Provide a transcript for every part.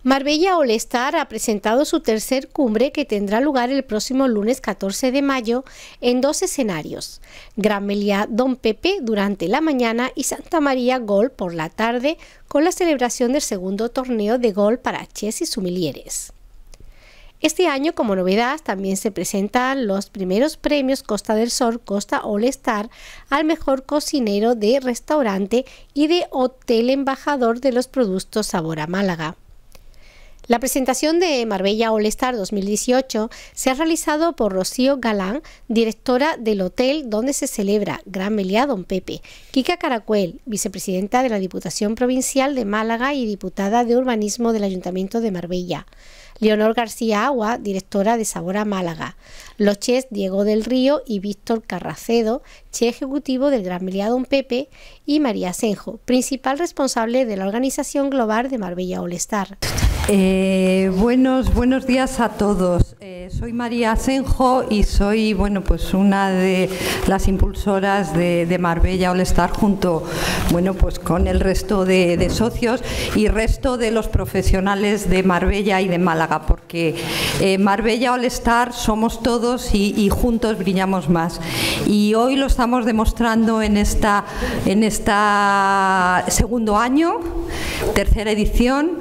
Marbella All Star ha presentado su tercer cumbre que tendrá lugar el próximo lunes 14 de mayo en dos escenarios, Gran Meliá Don Pepe durante la mañana y Santa María Golf por la tarde, con la celebración del segundo torneo de golf para chefs y sommeliers. Este año, como novedad, también se presentan los primeros premios Costa del Sol Costa All Star al mejor cocinero de restaurante y de hotel embajador de los productos Sabor a Málaga. La presentación de Marbella All Star 2018 se ha realizado por Rocío Galán, directora del hotel donde se celebra Gran Meliá Don Pepe, Kika Caracuel, vicepresidenta de la Diputación Provincial de Málaga y diputada de Urbanismo del Ayuntamiento de Marbella, Leonor García Agua, directora de Sabor a Málaga, los chefs Diego del Río y Víctor Carracedo, chef ejecutivo del Gran Meliá Don Pepe, y María Asenjo, principal responsable de la organización global de Marbella All Star. Buenos días a todos. Soy María Asenjo y soy pues una de las impulsoras de Marbella All Star junto con el resto de socios y resto de los profesionales de Marbella y de Málaga, porque Marbella All Star somos todos y juntos brillamos más. Y hoy lo estamos demostrando en esta segundo año, tercera edición.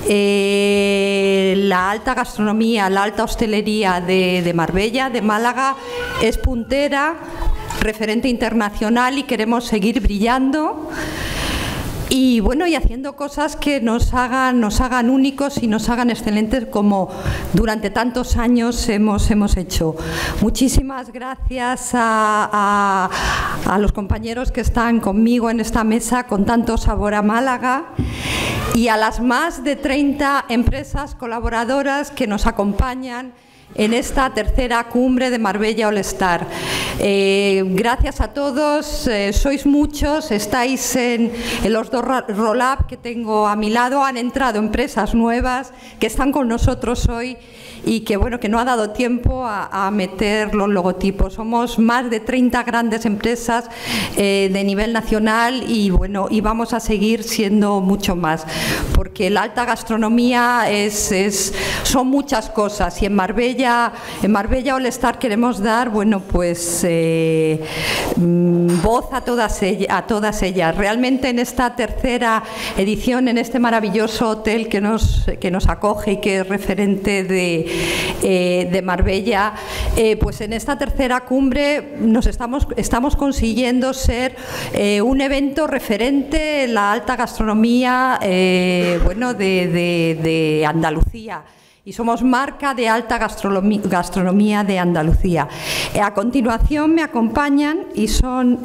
La alta gastronomía, la alta hostelería de Marbella, de Málaga, es puntera, referente internacional y queremos seguir brillando y haciendo cosas que nos hagan únicos y nos hagan excelentes como durante tantos años hemos hecho. Muchísimas gracias a los compañeros que están conmigo en esta mesa con tanto sabor a Málaga y a las más de 30 empresas colaboradoras que nos acompañan en esta tercera cumbre de Marbella All Star. Gracias a todos, sois muchos, estáis en los dos roll-up que tengo a mi lado, han entrado empresas nuevas que están con nosotros hoy y que no ha dado tiempo a meter los logotipos. Somos más de 30 grandes empresas de nivel nacional y vamos a seguir siendo mucho más, porque la alta gastronomía son muchas cosas y en Marbella All Star queremos dar voz a todas ellas. Realmente en esta tercera edición, en este maravilloso hotel que nos acoge y que es referente de Marbella, en esta tercera cumbre estamos consiguiendo ser un evento referente en la alta gastronomía de Andalucía. Y somos marca de alta gastronomía de Andalucía. A continuación me acompañan y son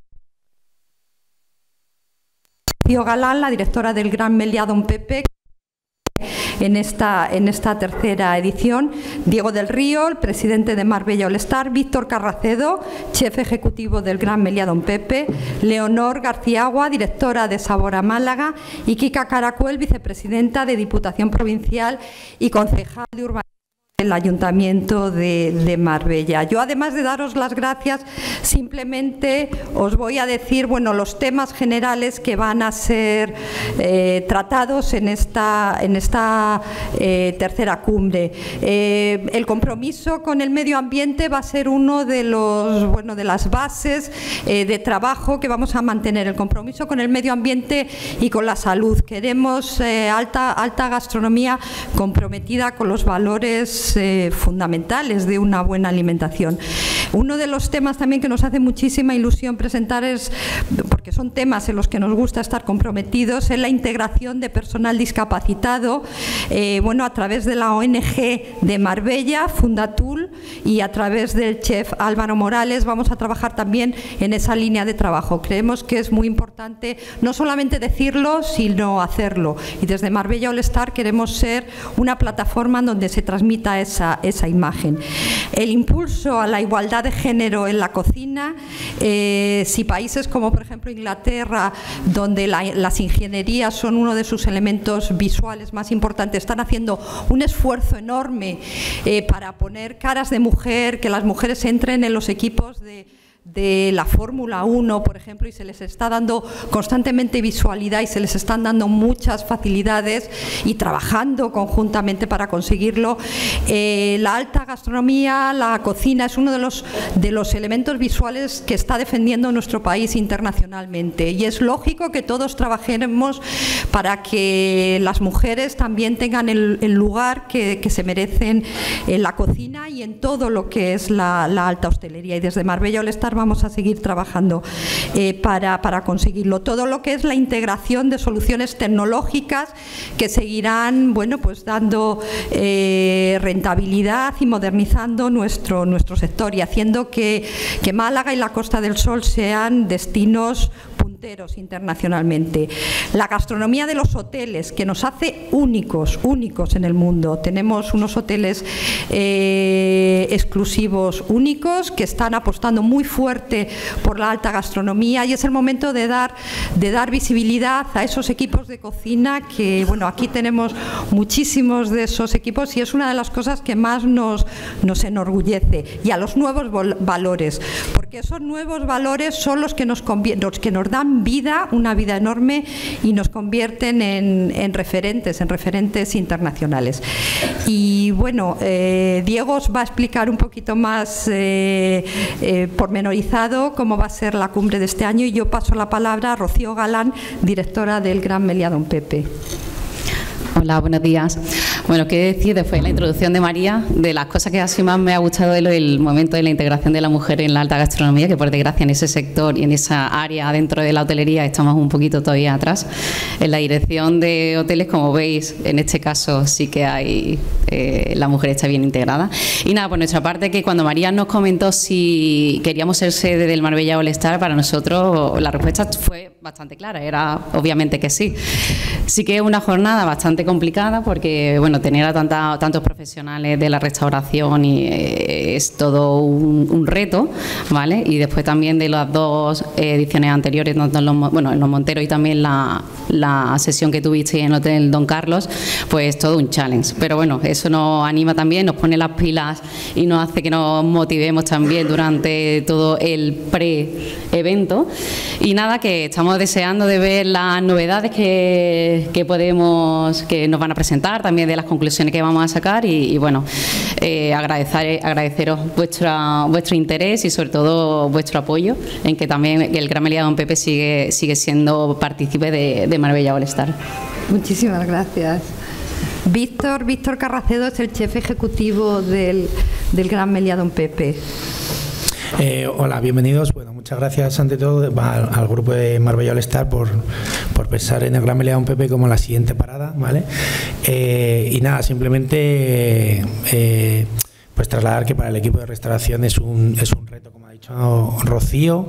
Rocío Galán, la directora del Gran Meliá Don Pepe, en esta tercera edición, Diego del Río, el presidente de Marbella All Star, Víctor Carracedo, chef ejecutivo del Gran Meliá Don Pepe, Leonor García Agua, directora de Sabor a Málaga, y Kika Caracuel, vicepresidenta de Diputación Provincial y concejal de Urbanismo del Ayuntamiento de Marbella. Yo, además de daros las gracias, simplemente os voy a decir los temas generales que van a ser tratados en esta tercera cumbre. El compromiso con el medio ambiente va a ser uno de las bases de trabajo que vamos a mantener, el compromiso con el medio ambiente y con la salud. Queremos alta gastronomía comprometida con los valores fundamentales de una buena alimentación. Uno de los temas también que nos hace muchísima ilusión presentar porque son temas en los que nos gusta estar comprometidos, es la integración de personal discapacitado, a través de la ONG de Marbella, Fundatul, y a través del chef Álvaro Morales vamos a trabajar también en esa línea de trabajo. Creemos que es muy importante no solamente decirlo, sino hacerlo. Y desde Marbella All Star queremos ser una plataforma en donde se transmita esa imagen. El impulso a la igualdad de género en la cocina, si países como por ejemplo Inglaterra, donde las ingenierías son uno de sus elementos visuales más importantes, están haciendo un esfuerzo enorme para poner caras de mujer, que las mujeres entren en los equipos de la Fórmula 1, por ejemplo, y se les está dando constantemente visualidad y se les están dando muchas facilidades y trabajando conjuntamente para conseguirlo. La alta gastronomía, la cocina, es uno de los elementos visuales que está defendiendo nuestro país internacionalmente, y es lógico que todos trabajemos para que las mujeres también tengan el lugar que se merecen en la cocina y en todo lo que es la alta hostelería, y desde Marbella All Star vamos a seguir trabajando para conseguirlo. Todo lo que es la integración de soluciones tecnológicas que seguirán, bueno, pues dando rentabilidad y modernizando nuestro sector y haciendo que Málaga y la Costa del Sol sean destinos punteros internacionalmente. La gastronomía de los hoteles, que nos hace únicos en el mundo. Tenemos unos hoteles exclusivos únicos que están apostando muy fuerte por la alta gastronomía, y es el momento de dar visibilidad a esos equipos de cocina que, bueno, aquí tenemos muchísimos de esos equipos y es una de las cosas que más nos enorgullece, y a los nuevos valores, porque esos nuevos valores son los que nos dan vida, una vida enorme, y nos convierten en referentes internacionales. Y bueno, Diego os va a explicar un poquito más pormenorizado cómo va a ser la cumbre de este año, y yo paso la palabra a Rocío Galán, directora del Gran Meliá Don Pepe. Hola, buenos días. Bueno, qué decir después de la introducción de María, de las cosas que así más me ha gustado del momento de la integración de la mujer en la alta gastronomía, que por desgracia en ese sector y en esa área dentro de la hotelería estamos un poquito todavía atrás. En la dirección de hoteles, como veis, en este caso sí que hay, la mujer está bien integrada. Y nada, por nuestra parte, que cuando María nos comentó si queríamos ser sede del Marbella All Star, para nosotros la respuesta fue bastante clara, era obviamente que sí. Sí que es una jornada bastante complicada porque, bueno, tener a tantos profesionales de la restauración es todo un reto, ¿vale? Y después también de las dos ediciones anteriores, tanto en los Monteros y también la sesión que tuviste en el Hotel Don Carlos, pues todo un challenge. Pero bueno, eso nos anima también, nos pone las pilas y nos hace que nos motivemos también durante todo el pre-evento. Y nada, que estamos deseando de ver las novedades que nos van a presentar, también de las conclusiones que vamos a sacar, y bueno, agradeceros vuestro interés y sobre todo vuestro apoyo en que también el Gran Meliá Don Pepe sigue siendo partícipe de Marbella All Star. Muchísimas gracias. Víctor Carracedo es el jefe ejecutivo del Gran Meliá Don Pepe. Hola, bienvenidos. Bueno, muchas gracias ante todo al grupo de Marbella All Star por pensar en el Gran Meliá Don Pepe como la siguiente parada, ¿vale? Y nada, simplemente pues trasladar que para el equipo de restauración es un reto, como ha dicho Rocío,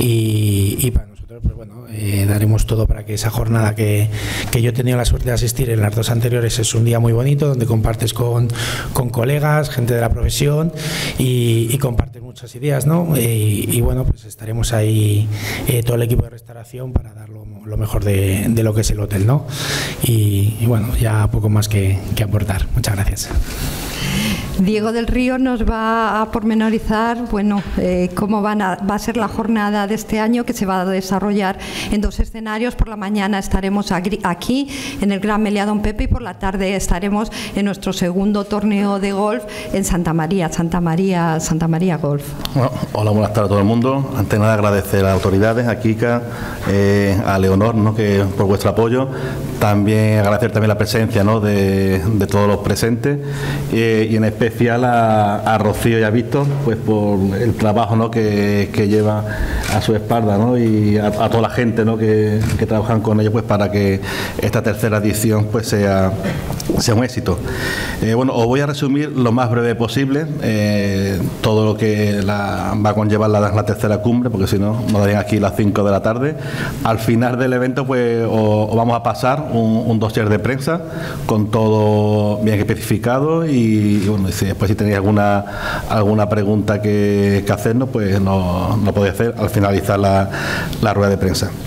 y para nosotros, pues bueno, daremos todo para que esa jornada que yo he tenido la suerte de asistir en las dos anteriores, es un día muy bonito donde compartes con colegas, gente de la profesión, y compartes muchas ideas, ¿no? Y bueno, pues estaremos ahí todo el equipo de restauración para dar lo mejor de lo que es el hotel, ¿no? Y bueno, ya poco más que aportar. Muchas gracias. Diego del Río nos va a pormenorizar, bueno, cómo va a ser la jornada de este año, que se va a desarrollar en dos escenarios. Por la mañana estaremos aquí en el Gran Meliá Don Pepe, y por la tarde estaremos en nuestro segundo torneo de golf en Santa María Golf. Bueno, hola, buenas tardes a todo el mundo. Antes de nada, agradecer a las autoridades, a Kika, a Leonor, ¿no?, que por vuestro apoyo. También agradecer también la presencia, ¿no?, de todos los presentes, y en especial a Rocío y a Víctor, pues por el trabajo, ¿no?, que lleva a su espalda, ¿no?, y a toda la gente, ¿no?, que trabajan con ellos, pues para que esta tercera edición pues sea un éxito. Bueno, os voy a resumir lo más breve posible todo lo que va a conllevar la tercera cumbre, porque si no, nos darían aquí las 5 de la tarde. Al final del evento, pues os vamos a pasar un dossier de prensa con todo bien especificado, y bueno, después si tenéis alguna pregunta que hacernos, pues no podéis hacer al finalizar la rueda de prensa.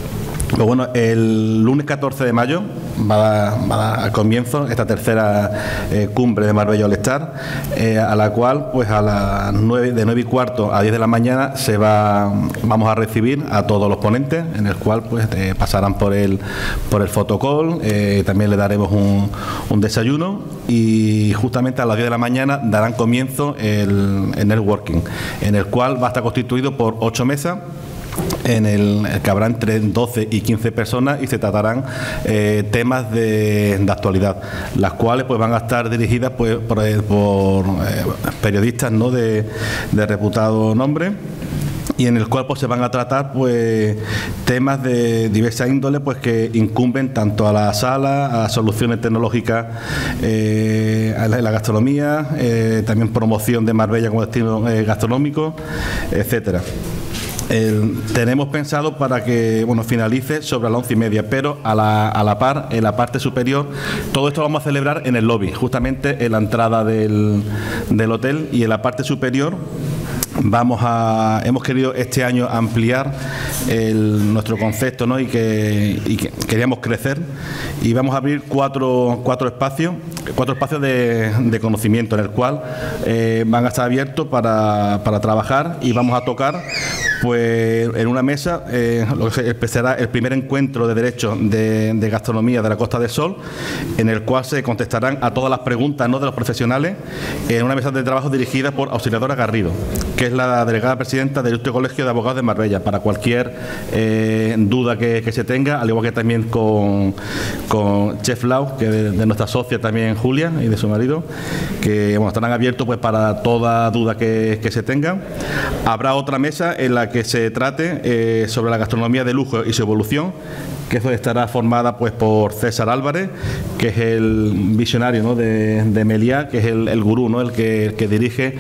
Pues bueno, el lunes 14 de mayo va a dar comienzo esta tercera cumbre de Marbella All Star, a la cual pues a las 9:15 a 10 de la mañana vamos a recibir a todos los ponentes, en el cual pues pasarán por el photocall, también le daremos un desayuno y justamente a las 10 de la mañana darán comienzo el networking, en el cual va a estar constituido por 8 mesas, en el que habrá entre 12 y 15 personas y se tratarán temas de actualidad, las cuales pues van a estar dirigidas pues, por periodistas, ¿no?, de reputado nombre, y en el cual pues se van a tratar pues temas de diversa índole pues que incumben tanto a la sala, a soluciones tecnológicas, a la gastronomía, también promoción de Marbella como destino gastronómico, etcétera. Tenemos pensado para que finalice sobre las 11:30, pero a la par, en la parte superior, todo esto lo vamos a celebrar en el lobby, justamente en la entrada del hotel, y en la parte superior hemos querido este año ampliar nuestro concepto, ¿no? y que queríamos crecer, y vamos a abrir cuatro espacios de conocimiento, en el cual van a estar abiertos para trabajar, y vamos a tocar pues en una mesa lo que será el primer encuentro de derecho de gastronomía de la Costa del Sol, en el cual se contestarán a todas las preguntas, ¿no?, de los profesionales, en una mesa de trabajo dirigida por Auxiliadora Garrido, que es la delegada presidenta del Ilustre Colegio de Abogados de Marbella, para cualquier duda que se tenga, al igual que también con Chef Lau, que de nuestra socia también Julia y de su marido, que estarán abiertos pues para toda duda que se tenga. Habrá otra mesa en la que se trate sobre la gastronomía de lujo y su evolución, que eso estará formada pues por César Álvarez, que es el visionario, ¿no?, de Meliá, que es el gurú, ¿no?, el que dirige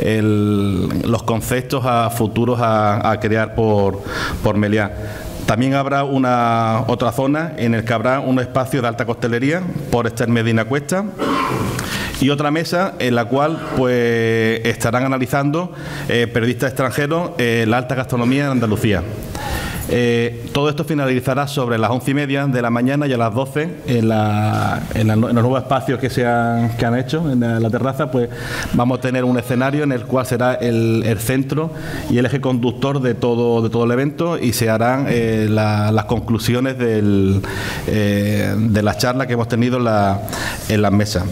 los conceptos a futuros a crear por Meliá. También habrá otra zona en el que habrá un espacio de alta costelería por Esther Medina Cuesta, y otra mesa en la cual pues estarán analizando periodistas extranjeros la alta gastronomía en Andalucía. Todo esto finalizará sobre las 11:30 de la mañana, y a las 12 en los nuevos espacios que han hecho en la terraza, pues vamos a tener un escenario en el cual será el centro y el eje conductor de todo el evento, y se harán las conclusiones de la charla que hemos tenido en las mesas.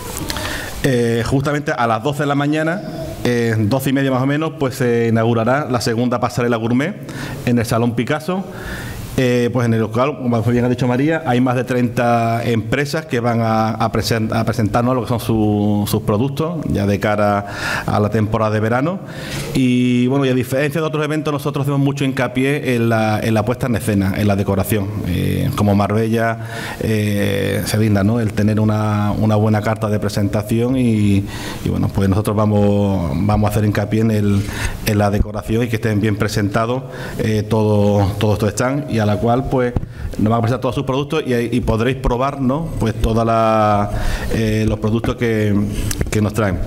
Justamente a las 12 de la mañana, 12:30 más o menos, pues se inaugurará la segunda pasarela gourmet en el Salón Picasso, pues en el local, como bien ha dicho María, hay más de 30 empresas que van a presentarnos lo que son sus productos ya de cara a la temporada de verano. Y bueno, y a diferencia de otros eventos, nosotros hacemos mucho hincapié en la puesta en escena, en la decoración. Como Marbella se brinda, ¿no?, el tener una buena carta de presentación, y bueno, pues nosotros vamos a hacer hincapié en la decoración, y que estén bien presentados todos estos stands, y a la cual pues nos van a presentar todos sus productos, y podréis probar, ¿no?, pues todos los productos que nos traen.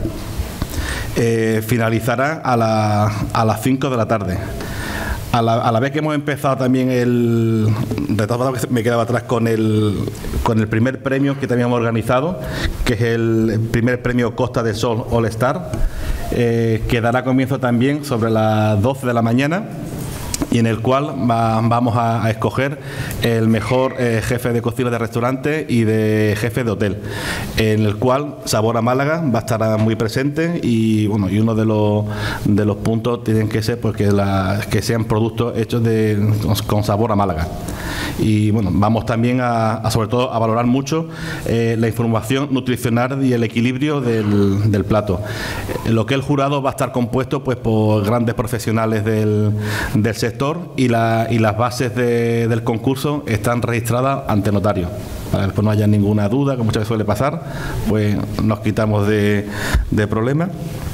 Finalizará a las 5 de la tarde. A la vez que hemos empezado también de todas formas me quedaba atrás con el primer premio que también hemos organizado, que es el primer premio Costa del Sol All Star, que dará comienzo también sobre las 12 de la mañana, y en el cual vamos a escoger el mejor jefe de cocina de restaurante y de jefe de hotel, en el cual Sabor a Málaga va a estar muy presente, y bueno, y uno de los puntos tienen que ser pues que sean productos hechos con sabor a Málaga. Y bueno, vamos también sobre todo a valorar mucho la información nutricional y el equilibrio del plato. Lo que el jurado va a estar compuesto pues por grandes profesionales del sector, y las bases del concurso están registradas ante notario, para que no haya ninguna duda, que muchas veces suele pasar, pues nos quitamos de problemas.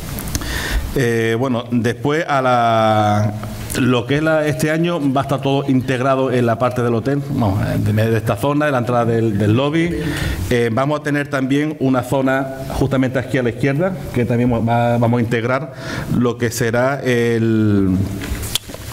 Bueno, después lo que es este año va a estar todo integrado en la parte del hotel, de esta zona, de la entrada del lobby. Vamos a tener también una zona justamente aquí a la izquierda, que también vamos a integrar lo que será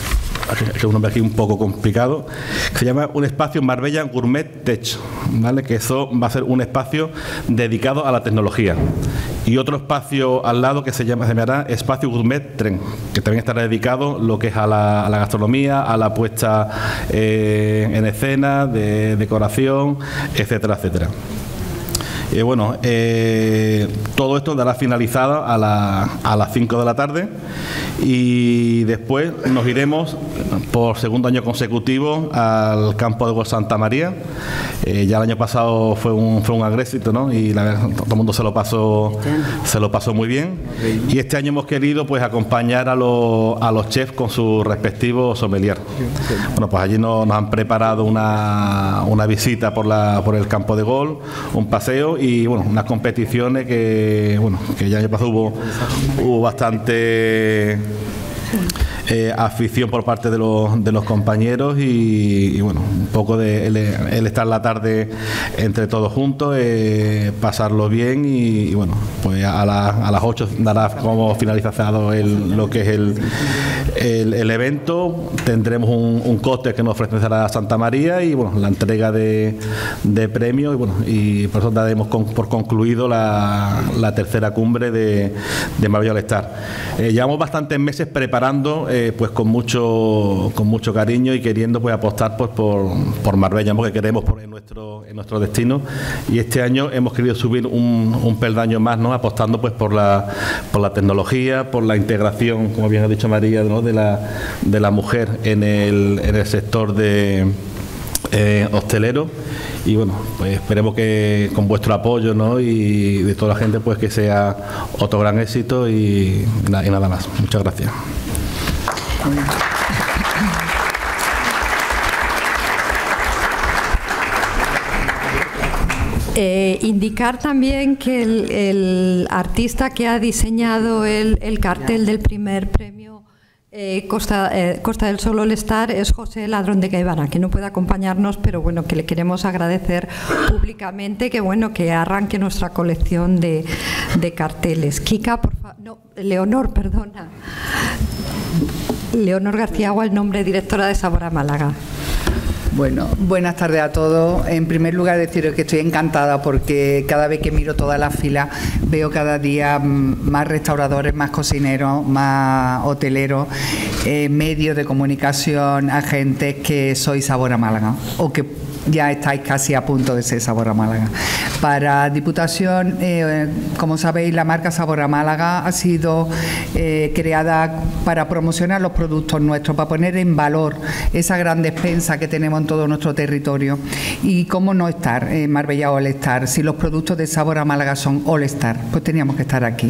que es un nombre aquí un poco complicado, que se llama un espacio Marbella Gourmet Tech, ¿vale? Que eso va a ser un espacio dedicado a la tecnología. Y otro espacio al lado que se llamará Espacio Gourmet Tren, que también estará dedicado lo que es a la gastronomía, a la puesta en escena, de decoración, etcétera, etcétera. Bueno, todo esto dará finalizada a las 5 de la tarde y después nos iremos por segundo año consecutivo al campo de golf Santa María. Ya el año pasado fue un gran éxito, ¿no? Y todo el mundo se lo pasó muy bien. Y este año hemos querido pues acompañar a los chefs con su respectivo sommelier. Bueno, pues allí nos han preparado una visita por el campo de golf, un paseo y bueno, unas competiciones que ya el año pasado hubo bastante afición por parte de los compañeros y bueno, un poco de el estar la tarde entre todos juntos, pasarlo bien y bueno, pues a las 8 dará como finalizado lo que es el evento. Tendremos un cóctel que nos ofrecerá Santa María y bueno, la entrega de premios y bueno, y por eso daremos por concluido la tercera cumbre de Marbella All Star. Llevamos bastantes meses preparando pues con mucho cariño y queriendo pues apostar pues por Marbella, porque queremos en nuestro destino, y este año hemos querido subir un peldaño más, ¿no? Apostando pues por la tecnología, por la integración, como bien ha dicho María, ¿no? de la mujer en el sector de hostelero. Y bueno, pues esperemos que con vuestro apoyo, ¿no? Y de toda la gente, pues que sea otro gran éxito y nada más. Muchas gracias. Indicar también que el artista que ha diseñado el cartel del primer premio Costa del Sol All Star es José Ladrón de Guevara, que no puede acompañarnos, pero bueno, que le queremos agradecer públicamente que arranque nuestra colección de carteles. Kika, por favor, no, Leonor, perdona. Leonor García Agua, el nombre directora de Sabor a Málaga. Bueno, buenas tardes a todos. En primer lugar, deciros que estoy encantada porque cada vez que miro todas las filas veo cada día más restauradores, más cocineros, más hoteleros, medios de comunicación, agentes que sois Sabor a Málaga o que ya estáis casi a punto de ser Sabor a Málaga. Para Diputación, como sabéis, la marca Sabor a Málaga ha sido creada para promocionar los productos nuestros, para poner en valor esa gran despensa que tenemos en todo nuestro territorio. Y cómo no estar en Marbella All Star, si los productos de Sabor a Málaga son All Star, pues teníamos que estar aquí.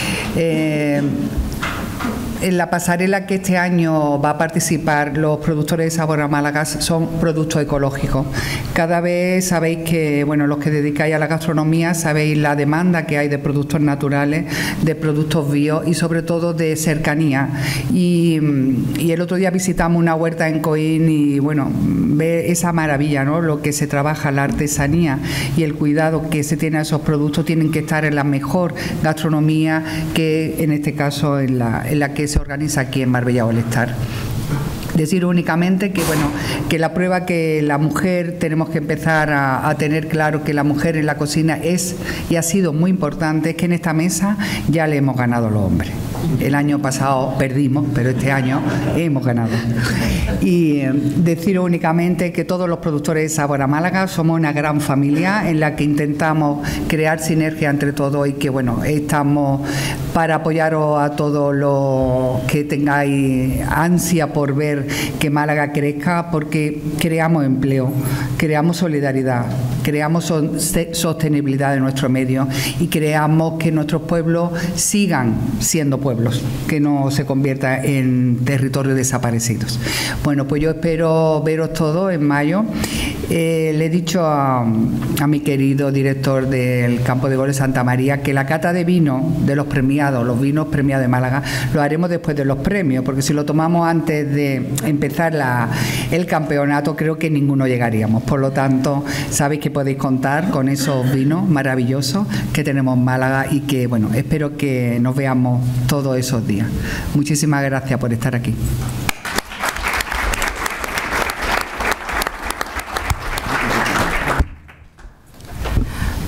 En la pasarela que este año va a participar los productores de Sabor a Málaga son productos ecológicos. Cada vez sabéis que, bueno, los que dedicáis a la gastronomía sabéis la demanda que hay de productos naturales, de productos bio y sobre todo de cercanía. Y el otro día visitamos una huerta en Coín y bueno, ve esa maravilla, ¿no? Lo que se trabaja, la artesanía y el cuidado que se tiene a esos productos tienen que estar en la mejor gastronomía, que en este caso en la que se organiza aquí en Marbella All Star. Decir únicamente que bueno, que la prueba que la mujer tenemos que empezar a tener claro que la mujer en la cocina es y ha sido muy importante, es que en esta mesa ya le hemos ganado a los hombres. El año pasado perdimos, pero este año hemos ganado. Y decir únicamente que todos los productores de Sabor a Málaga somos una gran familia en la que intentamos crear sinergia entre todos y que bueno, estamos para apoyaros a todos los que tengáis ansia por ver que Málaga crezca, porque creamos empleo, creamos solidaridad, creamos sostenibilidad de nuestro medio y creamos que nuestros pueblos sigan siendo pueblos, que no se convierta en territorios desaparecidos. Bueno, pues yo espero veros todos en mayo. Le he dicho a mi querido director del Campo de Golf de Santa María que la cata de vino de los premiados, los vinos premiados de Málaga, lo haremos después de los premios, porque si lo tomamos antes de empezar el campeonato creo que ninguno llegaríamos. Por lo tanto, sabéis que podéis contar con esos vinos maravillosos que tenemos en Málaga y que, bueno, espero que nos veamos todos esos días. Muchísimas gracias por estar aquí.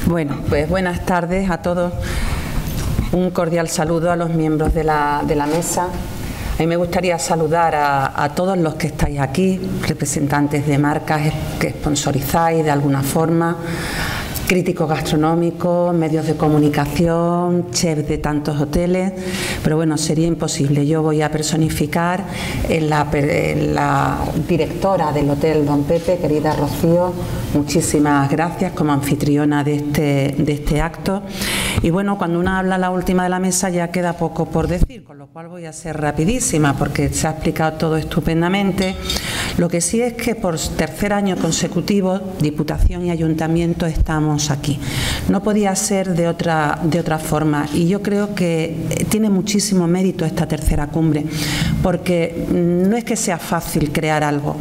Bueno, pues buenas tardes a todos. Un cordial saludo a los miembros de la mesa. A mí me gustaría saludar a todos los que estáis aquí, representantes de marcas que sponsorizáis de alguna forma, críticos gastronómicos, medios de comunicación, chefs de tantos hoteles, pero bueno, sería imposible. Yo voy a personificar en la directora del Hotel Don Pepe, querida Rocío, muchísimas gracias como anfitriona de este acto. Y bueno, cuando una habla la última de la mesa ya queda poco por decir, con lo cual voy a ser rapidísima porque se ha explicado todo estupendamente. Lo que sí es que por tercer año consecutivo, Diputación y Ayuntamiento estamos aquí. No podía ser de otra forma, y yo creo que tiene muchísimo mérito esta tercera cumbre, porque no es que sea fácil crear algo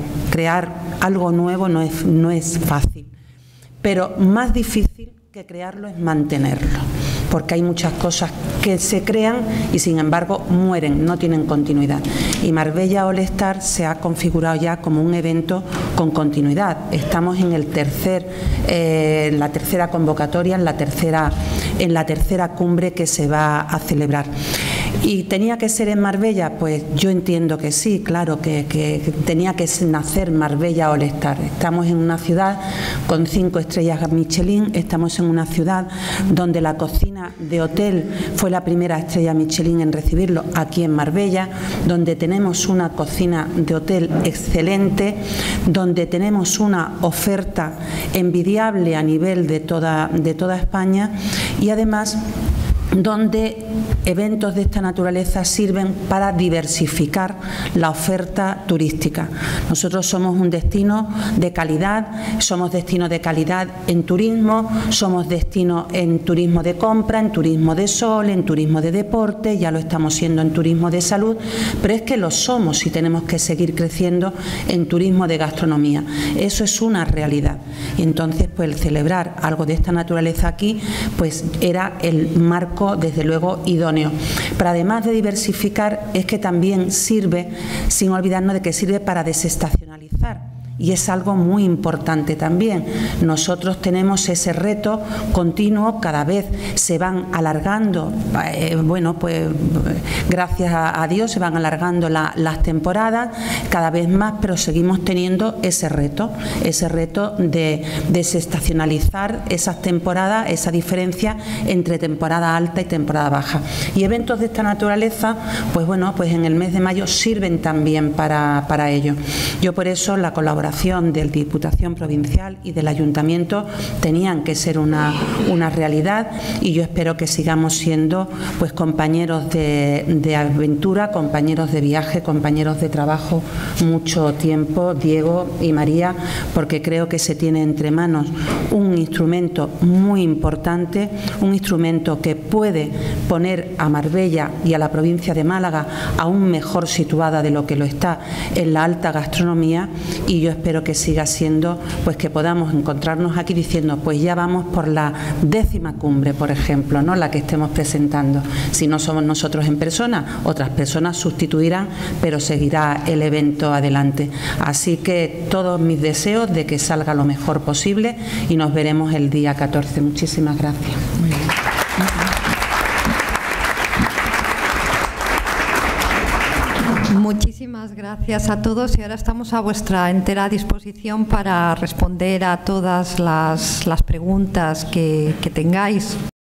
nuevo no es fácil, pero más difícil que crearlo es mantenerlo, porque hay muchas cosas que se crean y sin embargo mueren, no tienen continuidad. Y Marbella All Star se ha configurado ya como un evento con continuidad. Estamos en la tercera convocatoria, en la tercera cumbre que se va a celebrar. ¿Y tenía que ser en Marbella? Pues yo entiendo que sí, claro, que tenía que nacer Marbella All Star. Estamos en una ciudad con 5 estrellas Michelin, estamos en una ciudad donde la cocina de hotel fue la primera estrella Michelin en recibirlo, aquí en Marbella, donde tenemos una cocina de hotel excelente, donde tenemos una oferta envidiable a nivel de toda España, y además donde eventos de esta naturaleza sirven para diversificar la oferta turística. Nosotros somos un destino de calidad, somos destino de calidad en turismo, somos destino en turismo de compra, en turismo de sol, en turismo de deporte, ya lo estamos siendo en turismo de salud, pero es que lo somos y tenemos que seguir creciendo en turismo de gastronomía. Eso es una realidad. Y entonces, pues el celebrar algo de esta naturaleza aquí, pues era el marco desde luego idóneo. Pero además de diversificar, es que también sirve, sin olvidarnos de que sirve para desestacionalizar. Y es algo muy importante también. Nosotros tenemos ese reto continuo, cada vez se van alargando, bueno, pues gracias a Dios se van alargando las temporadas cada vez más, pero seguimos teniendo ese reto de desestacionalizar esas temporadas, esa diferencia entre temporada alta y temporada baja. Y eventos de esta naturaleza, pues bueno, pues en el mes de mayo sirven también para ello. Yo por eso la colaboración de la Diputación Provincial y del Ayuntamiento tenían que ser una realidad, y yo espero que sigamos siendo pues compañeros de aventura, compañeros de viaje, compañeros de trabajo mucho tiempo, Diego y María, porque creo que se tiene entre manos un instrumento muy importante, un instrumento que puede poner a Marbella y a la provincia de Málaga aún mejor situada de lo que lo está en la alta gastronomía, y yo espero que siga siendo, pues que podamos encontrarnos aquí diciendo, pues ya vamos por la 10ª cumbre, por ejemplo, ¿no?, la que estemos presentando. Si no somos nosotros en persona, otras personas sustituirán, pero seguirá el evento adelante. Así que todos mis deseos de que salga lo mejor posible, y nos veremos el día 14. Muchísimas gracias. Muy bien. Muchísimas gracias a todos, y ahora estamos a vuestra entera disposición para responder a todas las preguntas que tengáis.